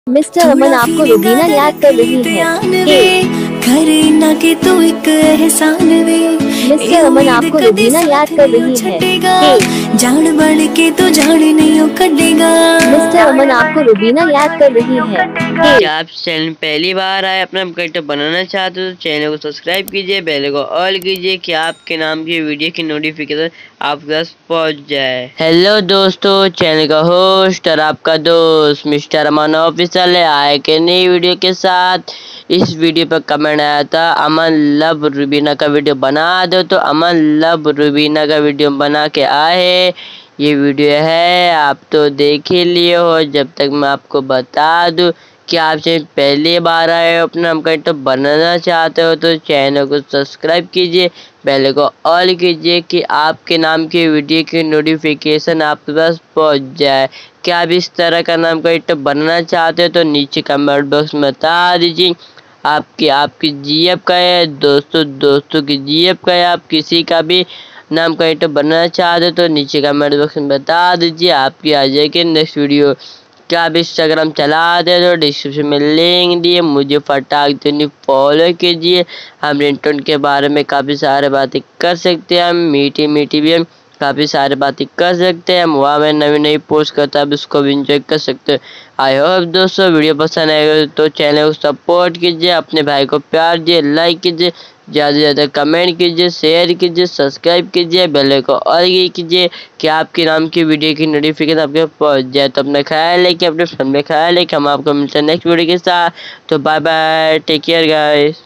Mister अमन आपको रुबीना याद कर रही है। करे ना कि तू एक एहसान वे, मिस्टर अमन आपको रुबीना याद कर रही है। जान बढ़ के तो जान नहीं कटेगा। मिस्टर अमन आपको रुबीना याद कर रही है। क्या आप चैनल पहली बार आए अपना कैरेक्टर बनाना चाहते हो तो चैनल को सब्सक्राइब कीजिए, बेल को ऑल कीजिए कि आपके नाम की वीडियो की नोटिफिकेशन आपके पास पहुंच जाए। हेलो दोस्तों, चैनल का होस्ट और आपका दोस्त मिस्टर अमन ऑफिशियल आए के नई वीडियो के साथ। इस वीडियो पर कमेंट आया था अमन लव रुबीना का वीडियो बना दो, तो अमन लव रुबीना का वीडियो बना के आए। ये वीडियो है, आप तो देख ही लिए हो। जब तक मैं आपको बता दूं कि आप चैनल पहली बार आए हो अपना कैरेक्टर बनाना चाहते हो तो चैनल को सब्सक्राइब कीजिए, बेल को ऑल कीजिए कि आपके नाम की वीडियो की नोटिफिकेशन आपके पास पहुंच जाए। क्या आप इस तरह का नाम कैरेक्टर बनाना चाहते हो तो नीचे कमेंट बॉक्स में बता दीजिए। आपकी जीएफ का है दोस्तों की जीएफ का है। आप किसी का भी नाम कैरेक्टर बनाना चाहते हो तो नीचे कमेंट बॉक्स में बता दीजिए, आपकी आ जाएगी नेक्स्ट वीडियो। क्या आप इंस्टाग्राम चलाते हो तो डिस्क्रिप्शन में लिंक दिए, मुझे फटाक देनी फॉलो कीजिए। हम रिंगटोन के बारे में काफ़ी सारे बातें कर सकते हैं, हम मीठी भी हम काफ़ी सारी बातें कर सकते हैं। हम वहाँ में नई पोस्ट करता है, उसको भी इंजॉय कर सकते हैं। आई होप दोस्तों वीडियो पसंद आएगा तो चैनल को सपोर्ट कीजिए, अपने भाई को प्यार दिए, लाइक कीजिए, ज़्यादा से ज़्यादा कमेंट कीजिए, शेयर कीजिए, सब्सक्राइब कीजिए, बेल को ऑल कीजिए कि आपके नाम की वीडियो की नोटिफिकेशन आपके पहुंच जाए। तो अपना ख्याल है कि अपने फ्रेंड में ख्याल है कि हम आपको मिलते हैं नेक्स्ट वीडियो के साथ। तो bye bye, take care guys.